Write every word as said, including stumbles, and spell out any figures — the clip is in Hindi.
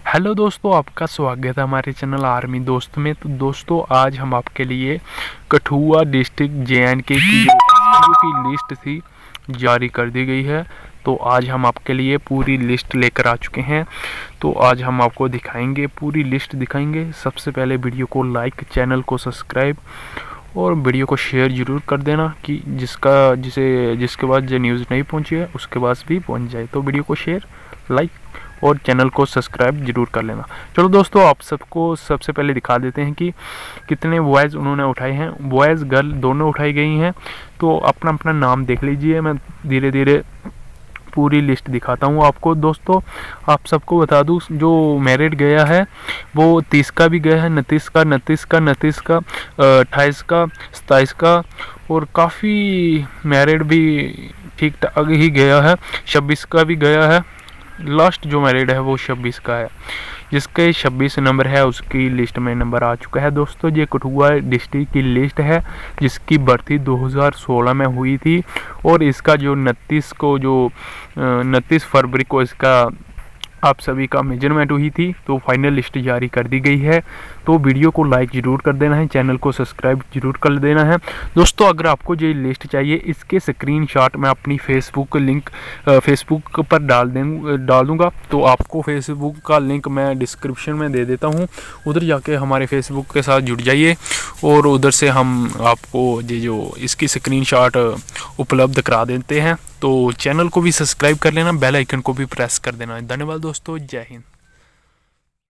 हेलो दोस्तों, आपका स्वागत है हमारे चैनल आर्मी दोस्त में। तो दोस्तों आज हम आपके लिए कठुआ डिस्ट्रिक्ट जे एंड के की जो की लिस्ट थी जारी कर दी गई है। तो आज हम आपके लिए पूरी लिस्ट लेकर आ चुके हैं। तो आज हम आपको दिखाएंगे, पूरी लिस्ट दिखाएंगे। सबसे पहले वीडियो को लाइक, चैनल को सब्सक्राइब और वीडियो को शेयर जरूर कर देना कि जिसका जिसे जिसके बाद जो न्यूज़ नहीं पहुंची है उसके पास भी पहुंच जाए। तो वीडियो को शेयर, लाइक और चैनल को सब्सक्राइब जरूर कर लेना। चलो दोस्तों, आप सबको सबसे पहले दिखा देते हैं कि कितने वॉयज़ उन्होंने उठाए हैं। वॉयज़ गर्ल दोनों उठाई गई हैं। तो अपना अपना नाम देख लीजिए। मैं धीरे धीरे पूरी लिस्ट दिखाता हूँ आपको। दोस्तों आप सबको बता दूँ, जो मैरिड गया है वो तीस का भी गया है, उनतीस का उनतीस का उनतीस का अट्ठाईस का सत्ताईस का और काफ़ी मैरिड भी ठीक ठाक ही गया है। छब्बीस का भी गया है। लास्ट जो मैरिड है वो छब्बीस का है, जिसके छब्बीस नंबर है उसकी लिस्ट में नंबर आ चुका है। दोस्तों ये कठुआ डिस्ट्रिक्ट की लिस्ट है जिसकी भर्ती दो हज़ार सोलह में हुई थी और इसका जो उनतीस को जो उनतीस फरवरी को इसका आप सभी का मेजरमेंट हुई थी। तो फाइनल लिस्ट जारी कर दी गई है। तो वीडियो को लाइक जरूर कर देना है, चैनल को सब्सक्राइब जरूर कर देना है। दोस्तों अगर आपको ये लिस्ट चाहिए, इसके स्क्रीनशॉट मैं अपनी फेसबुक लिंक फेसबुक पर डाल दूँ डाल दूँगा। तो आपको फेसबुक का लिंक मैं डिस्क्रिप्शन में दे देता हूँ। उधर जाके हमारे फेसबुक के साथ जुड़ जाइए और उधर से हम आपको ये जो इसकी स्क्रीनशॉट उपलब्ध करा देते हैं। तो चैनल को भी सब्सक्राइब कर लेना, बेल आइकन को भी प्रेस कर देना। धन्यवाद दोस्तों, जय हिंद।